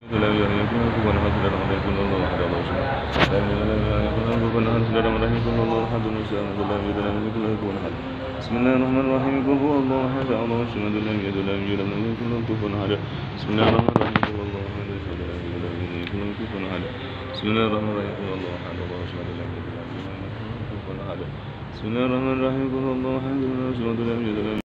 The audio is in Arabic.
لم يكن كفوا أحد لم يكن الله أحد الله الصمد لم يكن كفوا أحد لم يكن الله أحد لم يكن كفوا أحد بسم الله الرحمن الرحيم قل هو الله أحد الله الصمد لم يلد ولم يولد ولم يكن له كفوا أحد بسم الله الرحمن الرحيم قل هو الله أحد الصمد لم يلد ولم يكن له كفوا أحد بسم الله الرحمن الرحيم قل هو الله أحد الله الصمد لم يلد ولم يولد ولم يكن له كفوا أحد بسم الله الرحمن الرحيم قل هو الله أحد الله الصمد لم يلد ولم